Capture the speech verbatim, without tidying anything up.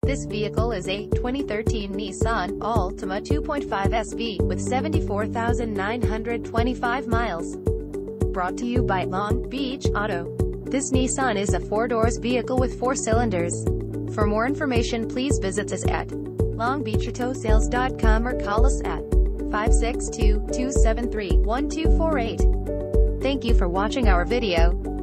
This vehicle is a twenty thirteen Nissan Altima two point five S V with seventy-four thousand nine hundred twenty-five miles. Brought to you by Long Beach Auto. This Nissan is a four-doors vehicle with four cylinders. For more information, please visit us at long beach auto sales dot com or call us at five six two, two seven three, one two four eight. Thank you for watching our video.